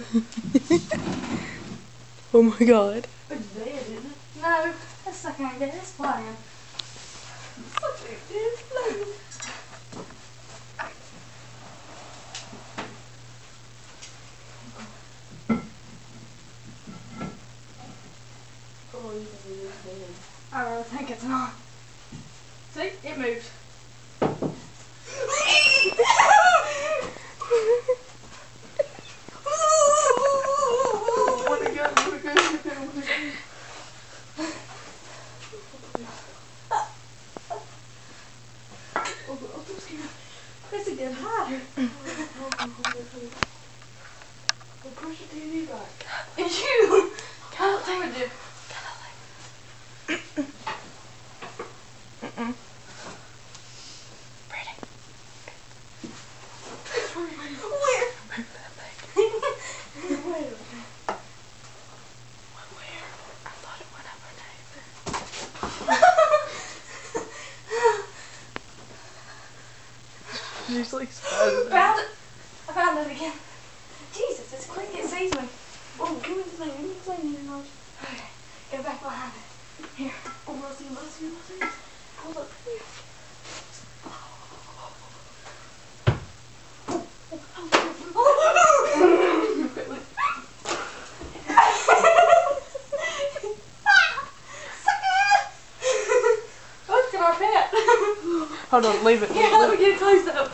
Oh my god. It's dead, isn't it? No, that's not gonna get this playing. It's playing. Oh, you think it's dead. I really think it's not. See, it moved. It's again higher. Well, push the TV back. It's you! Can't think with you. Brittany. Where? Where? I thought it went up her nose. She's like spazzing. Found it! I found it again. Jesus, it's quick, it sees me. Oh, give me the thing. Give me the thing here, Nose. Okay, go back behind it. Here. Oh, let's see. Hold up. Look at our pet. Hold on, leave it. Here, let me get close up.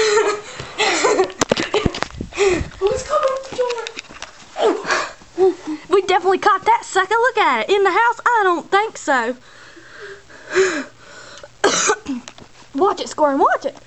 Oh, it's coming up the door. We definitely caught that sucker. Look at it. In the house? I don't think so. Watch it, Squirm. Watch it.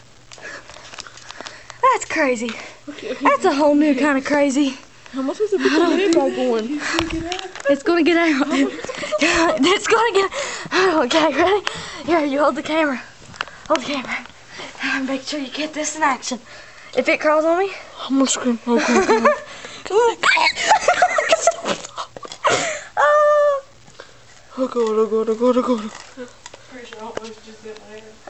That's crazy. Okay. That's a whole new kind of crazy. How much is it put the lid back on? It's gonna get out. It's gonna get out. Okay, ready? Here, you hold the camera. Hold the camera. Make sure you get this in action. If it crawls on me, I'm gonna scream. Oh, come on. oh. Oh, God. Pretty sure I almost just bit my hair.